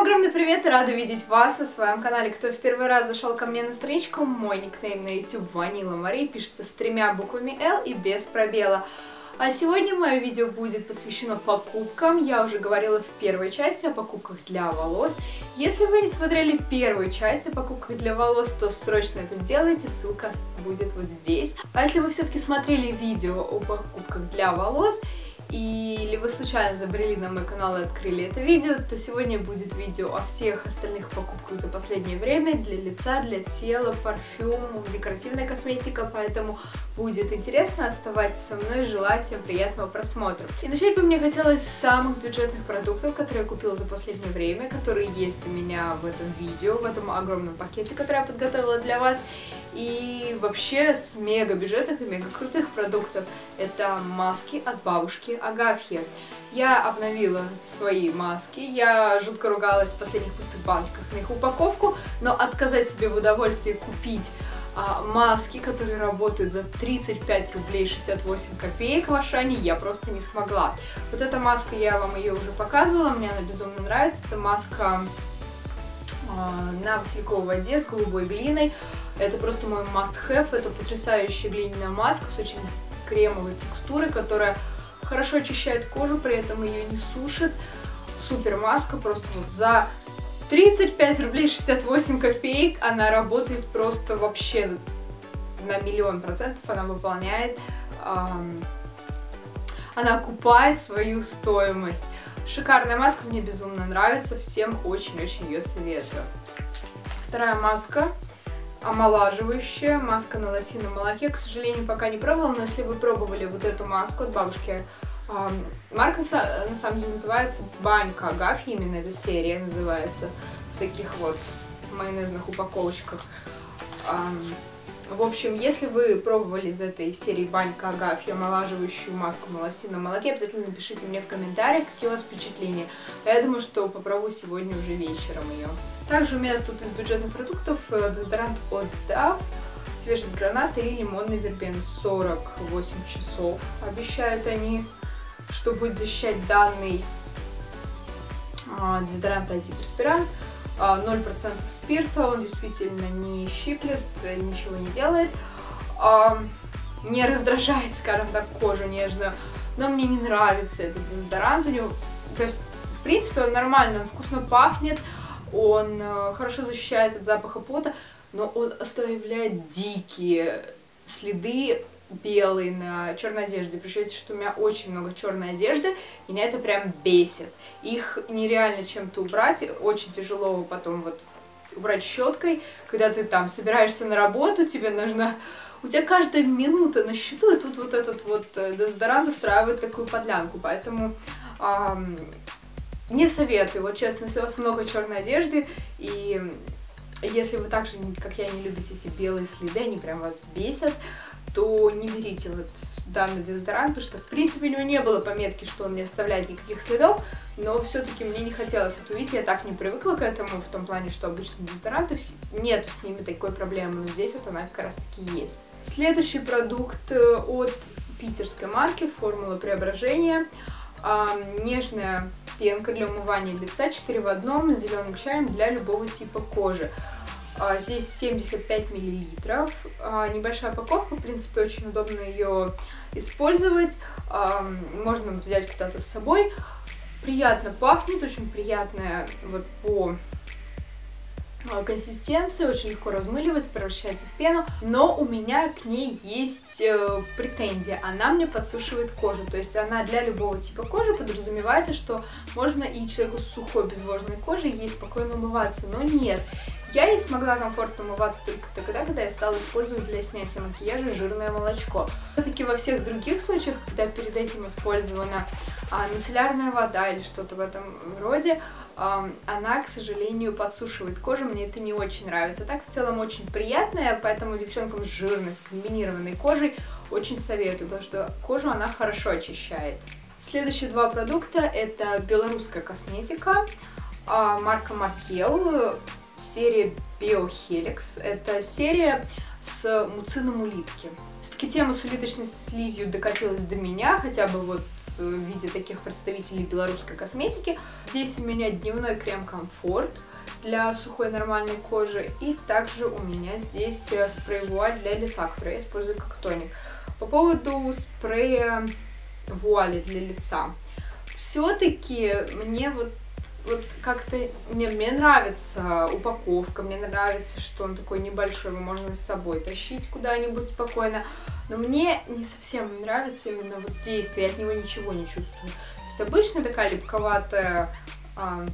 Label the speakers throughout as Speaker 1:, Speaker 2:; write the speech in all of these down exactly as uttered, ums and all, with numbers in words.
Speaker 1: огромный привет и рада видеть вас на своем канале. Кто в первый раз зашел ко мне на страничку, мой никнейм на YouTube Ванила Мари пишется с тремя буквами Л и без пробела. А сегодня мое видео будет посвящено покупкам. Я уже говорила в первой части о покупках для волос. Если вы не смотрели первую часть о покупках для волос, то срочно это сделайте, ссылка будет вот здесь. А если вы все-таки смотрели видео о покупках для волос, или вы случайно забрели на мой канал и открыли это видео, то сегодня будет видео о всех остальных покупках за последнее время для лица, для тела, парфюм, декоративная косметика, поэтому будет интересно, оставайтесь со мной, желаю всем приятного просмотра. И начать бы мне хотелось с самых бюджетных продуктов, которые я купила за последнее время, которые есть у меня в этом видео, в этом огромном пакете, который я подготовила для вас. И вообще с мега бюджетных и мега крутых продуктов. Это маски от бабушки Агафьи. Я обновила свои маски, я жутко ругалась в последних пустых баночках на их упаковку, но отказать себе в удовольствии купить а, маски, которые работают за тридцать пять рублей шестьдесят восемь копеек в Ашане, я просто не смогла. Вот эта маска, я вам ее уже показывала, мне она безумно нравится. Это маска а, на васильковой воде с голубой глиной. Это просто мой must-have, это потрясающая глиняная маска с очень кремовой текстурой, которая хорошо очищает кожу, при этом ее не сушит. Супер маска, просто вот за тридцать пять рублей шестьдесят восемь копеек она работает просто вообще на миллион процентов, она выполняет, эм, она окупает свою стоимость. Шикарная маска, мне безумно нравится, всем очень-очень ее советую. Вторая маска. Омолаживающая маска на лосином молоке. К сожалению, пока не пробовала, но если вы пробовали вот эту маску от бабушки, э, марка на самом деле называется Банька Агафьи, именно эта серия называется, в таких вот майонезных упаковочках. Э, в общем, если вы пробовали из этой серии Банька Агафьи омолаживающую маску на лосином молоке, обязательно напишите мне в комментариях, какие у вас впечатления. Я думаю, что попробую сегодня уже вечером ее. Также у меня тут из бюджетных продуктов дезодорант от Dove, свежий гранат и лимонный вербен. сорок восемь часов обещают они, что будет защищать данный а, дезодорант антиперспирант. А, ноль процентов спирта, он действительно не щиплет, ничего не делает, а, не раздражает, скажем так, кожу нежную, но мне не нравится этот дезодорант. У него, то есть, в принципе, он нормально, он вкусно пахнет, он э, хорошо защищает от запаха пота, но он оставляет дикие следы белые на черной одежде. Причем, что у меня очень много черной одежды, меня это прям бесит. Их нереально чем-то убрать, очень тяжело потом вот убрать щеткой, когда ты там собираешься на работу, тебе нужно... У тебя каждая минута на счету, и тут вот этот вот дезодорант устраивает такую подлянку, поэтому... Эм, не советую, вот честно, если у вас много черной одежды, и если вы так же, как я, не любите эти белые следы, они прям вас бесят, то не берите вот данный дезодорант, потому что, в принципе, у него не было пометки, что он не оставляет никаких следов, но все-таки мне не хотелось это увидеть, я так не привыкла к этому, в том плане, что обычно дезодоранты, нету с ними такой проблемы, но здесь вот она как раз таки есть. Следующий продукт от питерской марки «Формула преображения». А, нежная пенка для умывания лица четыре в одном с зеленым чаем для любого типа кожи. А, здесь семьдесят пять миллилитров. А, небольшая упаковка, в принципе, очень удобно ее использовать. А, можно взять куда-то с собой. Приятно пахнет, очень приятная вот по консистенция, очень легко размыливается, превращается в пену, но у меня к ней есть э, претензия, она мне подсушивает кожу, то есть она для любого типа кожи, подразумевается, что можно и человеку с сухой безвожной кожей ей спокойно умываться, но нет. Я ей смогла комфортно умываться только тогда, когда я стала использовать для снятия макияжа жирное молочко. Все-таки во всех других случаях, когда перед этим использована а, мицеллярная вода или что-то в этом роде, а, она, к сожалению, подсушивает кожу, мне это не очень нравится. Так, в целом, очень приятная, поэтому девчонкам с жирной, с комбинированной кожей очень советую, потому что кожу она хорошо очищает. Следующие два продукта — это белорусская косметика, а, марка Маркел. Серия BioHelix. Это серия с муцином улитки. Все-таки тема с улиточной слизью докатилась до меня, хотя бы вот в виде таких представителей белорусской косметики. Здесь у меня дневной крем Комфорт для сухой нормальной кожи, и также у меня здесь спрей-вуаль для лица, который я использую как тоник. По поводу спрея вуали для лица, все-таки мне вот Вот как-то мне, мне нравится упаковка, мне нравится, что он такой небольшой, его можно с собой тащить куда-нибудь спокойно, но мне не совсем нравится именно вот действие, я от него ничего не чувствую. То есть обычно такая липковатая а,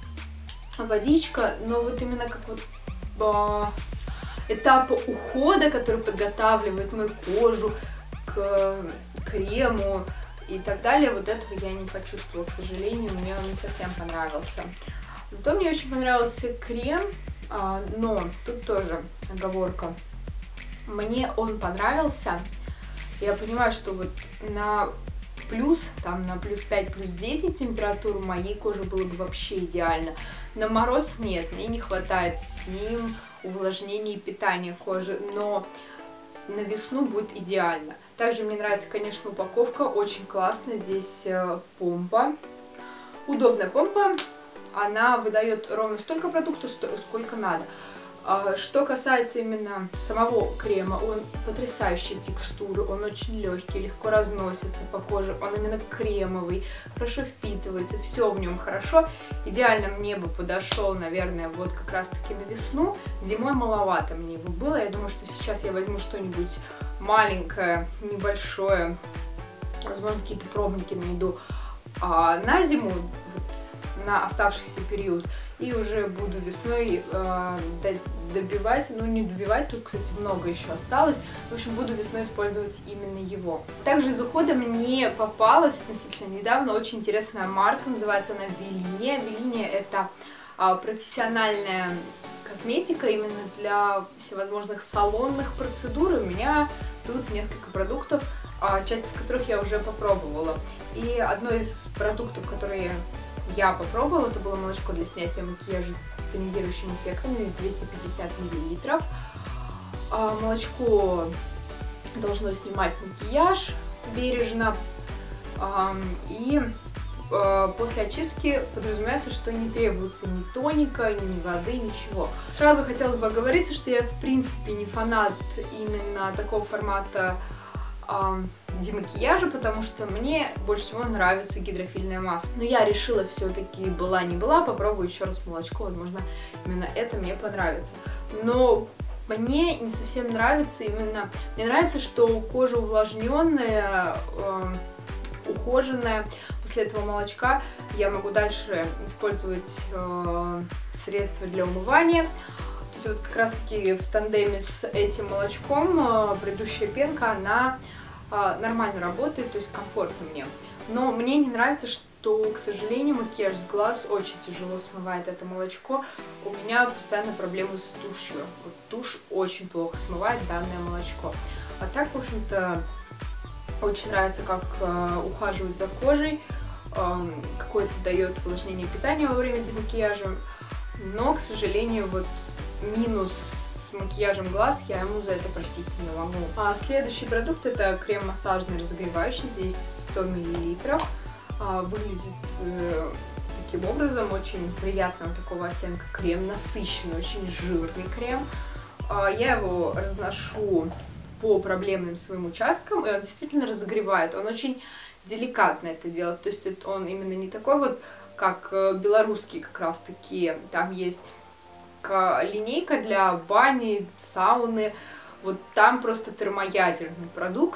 Speaker 1: водичка, но вот именно как вот а, этапа ухода, который подготавливает мою кожу к крему и так далее, вот этого я не почувствовала, к сожалению, мне он не совсем понравился. Зато мне очень понравился крем, но тут тоже оговорка. Мне он понравился, я понимаю, что вот на плюс, там на плюс пять, плюс десять температуру моей кожи было бы вообще идеально. На мороз нет, мне не хватает с ним увлажнения и питания кожи, но на весну будет идеально. Также мне нравится, конечно, упаковка, очень классно, здесь помпа, удобная помпа, она выдает ровно столько продуктов, сколько надо. Что касается именно самого крема, он потрясающей текстуры, он очень легкий, легко разносится по коже, он именно кремовый, хорошо впитывается, все в нем хорошо. Идеально мне бы подошел, наверное, вот как раз таки на весну, зимой маловато мне бы было, я думаю, что сейчас я возьму что-нибудь маленькое, небольшое, возможно, какие-то пробники найду а на зиму, вот, на оставшийся период, и уже буду весной э, добивать, ну не добивать, тут, кстати, много еще осталось, в общем, буду весной использовать именно его. Также из ухода мне попалась относительно недавно очень интересная марка, называется она Велиния. Велиния — это э, профессиональная косметика именно для всевозможных салонных процедур. У меня тут несколько продуктов, часть из которых я уже попробовала. И одно из продуктов, которые я попробовала, это было молочко для снятия макияжа с тонизирующим эффектом, здесь двести пятьдесят миллилитров. Молочко должно снимать макияж бережно, и после очистки подразумевается, что не требуется ни тоника, ни воды, ничего. Сразу хотелось бы оговориться, что я в принципе не фанат именно такого формата э, демакияжа, потому что мне больше всего нравится гидрофильное масло. Но я решила все-таки, была не была, попробую еще раз молочко, возможно, именно это мне понравится. Но мне не совсем нравится именно, мне нравится, что кожа увлажненная, э, ухоженная. После этого молочка я могу дальше использовать э, средства для умывания. То есть вот как раз таки в тандеме с этим молочком э, предыдущая пенка, она э, нормально работает, то есть комфортно мне. Но мне не нравится, что, к сожалению, макияж с глаз очень тяжело смывает это молочко. У меня постоянно проблемы с тушью. Вот тушь очень плохо смывает данное молочко. А так, в общем-то, очень нравится, как э, ухаживать за кожей, э, какое-то дает увлажнение питания во время демакияжа, но, к сожалению, вот минус с макияжем глаз я ему за это простить не могу. А следующий продукт — это крем массажный разогревающий, здесь сто миллилитров, э, выглядит э, таким образом, очень приятного такого оттенка крем, насыщенный, очень жирный крем. Э, я его разношу по проблемным своим участкам, и он действительно разогревает, он очень деликатно это делает, то есть он именно не такой вот, как белорусский как раз таки, там есть линейка для бани, сауны, вот там просто термоядерный продукт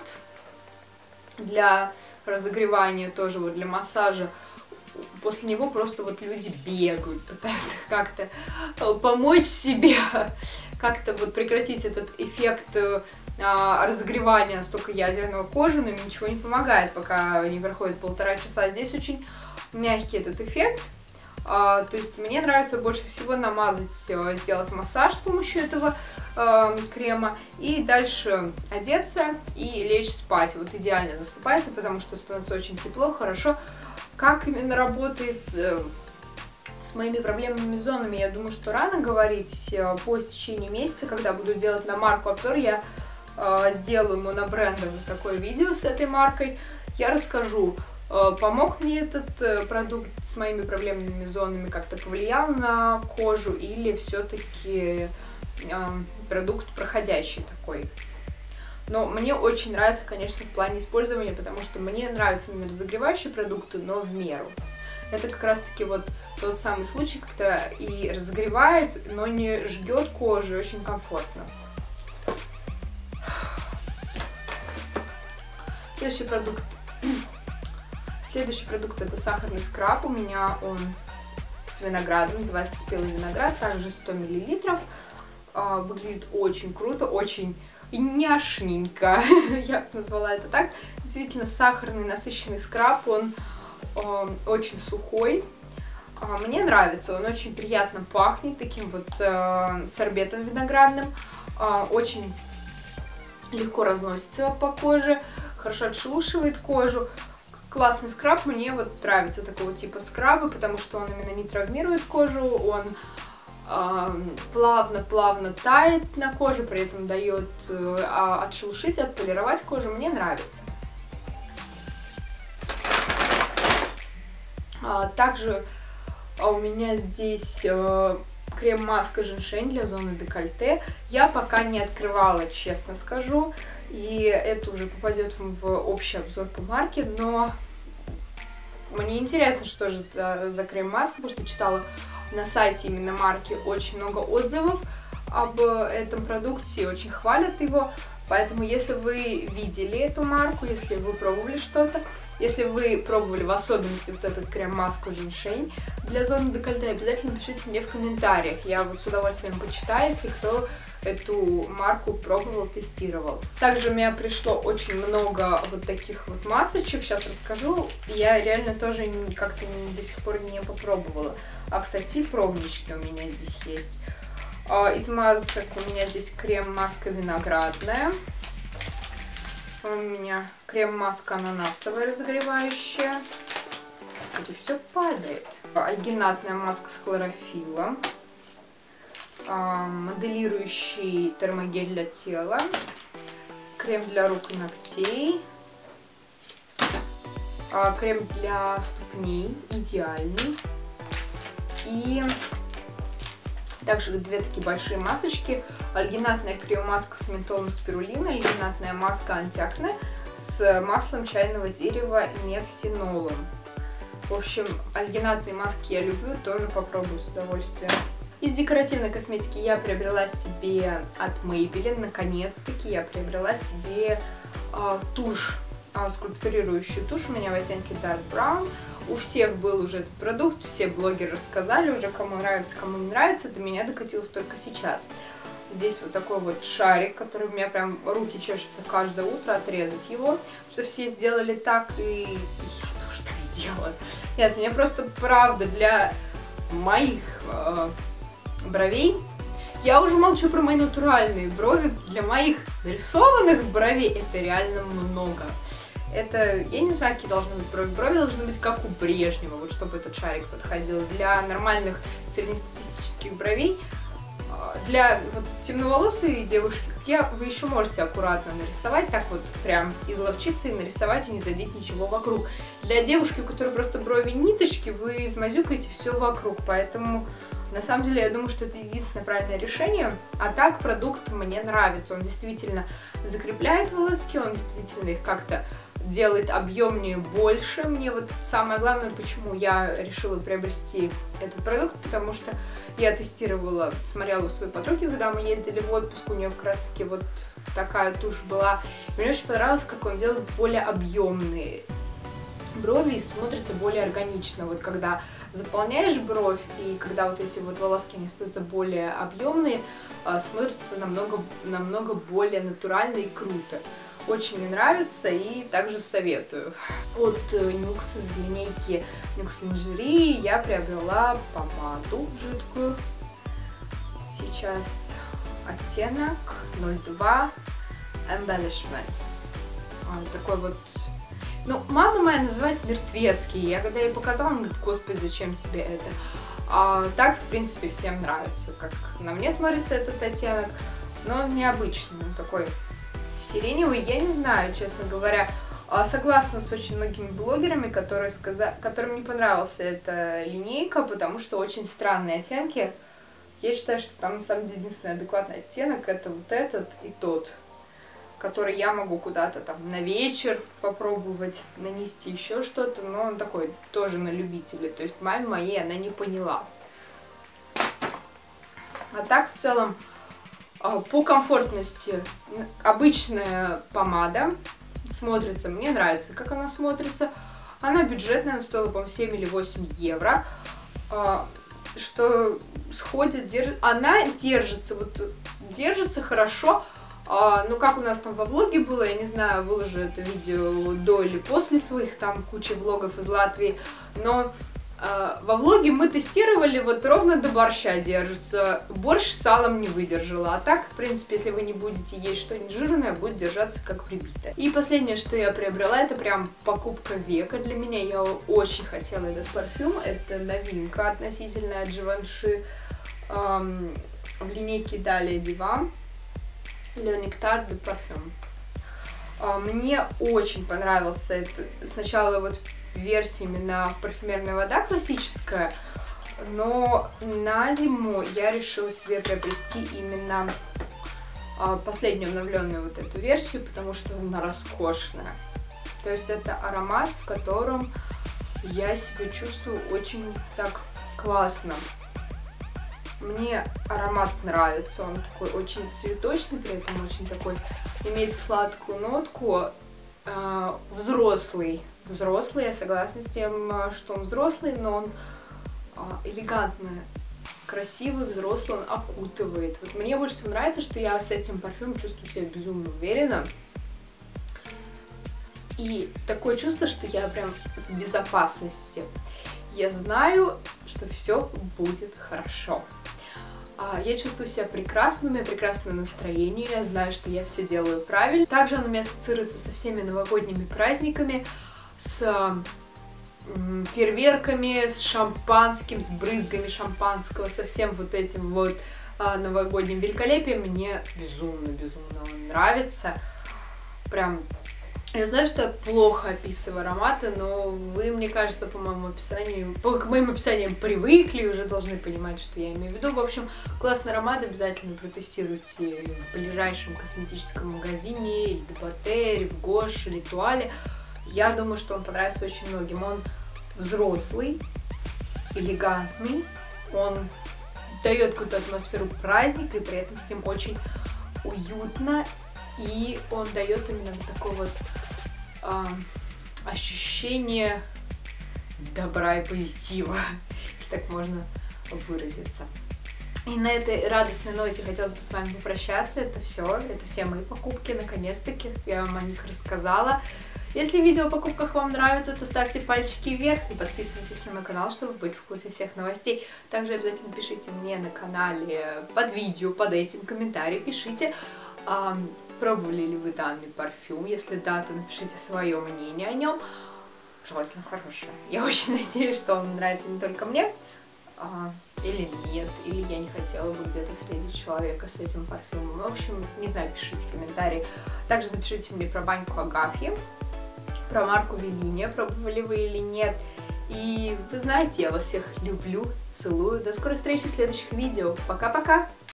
Speaker 1: для разогревания, тоже вот для массажа. После него просто вот люди бегают, пытаются как-то помочь себе, как-то вот прекратить этот эффект а, разогревания столько ядерного кожи, но им ничего не помогает, пока не проходит полтора часа. Здесь очень мягкий этот эффект, а, то есть мне нравится больше всего намазать, сделать массаж с помощью этого а, крема и дальше одеться и лечь спать. Вот идеально засыпается, потому что становится очень тепло, хорошо. Как именно работает э, с моими проблемными зонами, я думаю, что рано говорить. По истечении месяца, когда буду делать на марку обзор, я э, сделаю монобрендовый такое видео с этой маркой. Я расскажу, Помог мне этот продукт с моими проблемными зонами, как-то повлиял на кожу, или все-таки продукт проходящий такой? Но мне очень нравится, конечно, в плане использования, потому что мне нравятся именно разогревающие продукты, но в меру. Это как раз-таки вот тот самый случай, когда и разогревает, но не жгет кожу, и очень комфортно. Следующий продукт. Следующий продукт — это сахарный скраб. У меня он с виноградом, называется спелый виноград, также сто миллилитров. Выглядит очень круто, очень няшненько, я бы назвала это так. Действительно, сахарный насыщенный скраб, он э, очень сухой. Э, мне нравится, он очень приятно пахнет таким вот э, сорбетом виноградным. Э, очень легко разносится по коже, хорошо отшелушивает кожу. Классный скраб, мне вот нравится такого типа скрабы, потому что он именно не травмирует кожу, он плавно-плавно тает на коже, при этом дает отшелушить, отполировать кожу. Мне нравится. Также у меня здесь крем-маска женьшень для зоны декольте. Я пока не открывала, честно скажу, и это уже попадет в общий обзор по марке, но мне интересно, что же это за крем-маска, потому что читала на сайте именно марки очень много отзывов об этом продукте, очень хвалят его, поэтому если вы видели эту марку, если вы пробовали что-то, если вы пробовали в особенности вот этот крем-маску женьшень для зоны декольте, обязательно пишите мне в комментариях, я вот с удовольствием почитаю, если кто эту марку пробовал, тестировал. Также у меня пришло очень много вот таких вот масочек, сейчас расскажу, я реально тоже как-то до сих пор не попробовала. А, кстати, пробнички у меня здесь есть. Из масок у меня здесь крем-маска виноградная. У меня крем-маска ананасовая разогревающая. Где все падает. Альгинатная маска с хлорофиллом. Моделирующий термогель для тела. Крем для рук и ногтей. Крем для ступней идеальный. И также две такие большие масочки. Альгинатная крем-маска с ментолом спирулина, альгинатная маска антиакне с маслом чайного дерева и мексинолом. В общем, альгинатные маски я люблю, тоже попробую с удовольствием. Из декоративной косметики я приобрела себе от Maybelline, наконец-таки я приобрела себе э, тушь, э, скульптурирующую тушь, у меня в оттенке Dark Brown. У всех был уже этот продукт, все блогеры рассказали уже, кому нравится, кому не нравится. До меня докатилось только сейчас. Здесь вот такой вот шарик, который у меня прям руки чешутся каждое утро отрезать его. Что все сделали так, и я тоже так сделала. Нет, мне просто правда для моих э, бровей. Я уже молчу про мои натуральные брови. Для моих нарисованных бровей это реально много. Это, я не знаю, какие должны быть брови. Брови должны быть как у Брежнева, вот чтобы этот шарик подходил. Для нормальных среднестатистических бровей, для вот, темноволосой девушки, как я, вы еще можете аккуратно нарисовать, так вот прям изловчиться и нарисовать, и не задеть ничего вокруг. Для девушки, у которой просто брови ниточки, вы измазюкаете все вокруг, поэтому на самом деле я думаю, что это единственное правильное решение. А так продукт мне нравится, он действительно закрепляет волоски, он действительно их как-то делает объемнее, больше. Мне вот самое главное, почему я решила приобрести этот продукт, потому что я тестировала, смотрела у своей подруги, когда мы ездили в отпуск, у нее как раз таки вот такая тушь была. Мне очень понравилось, как он делает более объемные брови и смотрится более органично. Вот когда заполняешь бровь и когда вот эти вот волоски они становятся более объемные, смотрится намного, намного более натурально и круто. Очень мне нравится и также советую. От Nuxe из линейки Nuxe Lingerie я приобрела помаду жидкую. Сейчас оттенок ноль два Embellishment. Он такой вот... Ну, мама моя называет мертвецкий. Я когда ей показала, она говорит: господи, зачем тебе это? А так, в принципе, всем нравится. Как на мне смотрится этот оттенок, но он необычный, он такой сиреневый. Я не знаю, честно говоря, Согласна с очень многими блогерами, которые сказали, которым не понравилась эта линейка, потому что очень странные оттенки. Я считаю, что там на самом деле единственный адекватный оттенок это вот этот и тот, который я могу куда-то там на вечер попробовать нанести еще что-то, но он такой тоже на любителя. То есть маме моей она не поняла. А так в целом по комфортности обычная помада смотрится, мне нравится, как она смотрится. Она бюджетная, она стоила, по-моему, семь или восемь евро. Что сходит, держит. Она держится, вот держится хорошо. Ну, как у нас там во влоге было, я не знаю, выложу это видео до или после своих, там куча влогов из Латвии. Но во влоге мы тестировали, вот ровно до борща держится. Борщ с салом не выдержала. А так, в принципе, если вы не будете есть что-нибудь жирное, будет держаться как прибитое. И последнее, что я приобрела, это прям покупка века для меня. Я очень хотела этот парфюм. Это новинка относительно от Givenchy эм, в линейке Далее Дива. Le Nectar de Parfum. Мне очень понравился это. Сначала вот версия именно парфюмерная вода классическая, но на зиму я решила себе приобрести именно последнюю обновленную вот эту версию, потому что она роскошная. То есть это аромат, в котором я себя чувствую очень так классно. Мне аромат нравится, он такой очень цветочный, при этом очень такой, имеет сладкую нотку, э, взрослый. Взрослый, я согласна с тем, что он взрослый, но он э, элегантно, красивый, взрослый, он окутывает. Вот мне больше всего нравится, что я с этим парфюмом чувствую себя безумно уверенно. И такое чувство, что я прям в безопасности. Я знаю, что все будет хорошо. Я чувствую себя прекрасно, у меня прекрасное настроение, я знаю, что я все делаю правильно. Также оно у меня ассоциируется со всеми новогодними праздниками, с фейерверками, с шампанским, с брызгами шампанского, со всем вот этим вот новогодним великолепием. Мне безумно-безумно он нравится. Прям... Я знаю, что я плохо описываю ароматы, но вы, мне кажется, по моему описанию, по, к моим описаниям привыкли, уже должны понимать, что я имею в виду. В общем, классный аромат, обязательно протестируйте в ближайшем косметическом магазине, или Деботе, в Гош, Ритуале. Я думаю, что он понравится очень многим. Он взрослый, элегантный, он дает какую-то атмосферу праздника, и при этом с ним очень уютно. И он дает именно такое вот э, ощущение добра и позитива, если так можно выразиться. И на этой радостной ноте хотелось бы с вами попрощаться. Это все, это все мои покупки, наконец-таки я вам о них рассказала. Если видео о покупках вам нравится, то ставьте пальчики вверх и подписывайтесь на мой канал, чтобы быть в курсе всех новостей. Также обязательно пишите мне на канале под видео, под этим комментарий, пишите. Э, Пробовали ли вы данный парфюм? Если да, то напишите свое мнение о нем. Желательно хорошее. Я очень надеюсь, что он нравится не только мне, а, или нет, или я не хотела бы где-то встретить человека с этим парфюмом. В общем, не знаю, пишите комментарии. Также напишите мне про баньку Агафьи, про марку Велиния, пробовали вы или нет. И вы знаете, я вас всех люблю, целую. До скорой встречи в следующих видео. Пока-пока!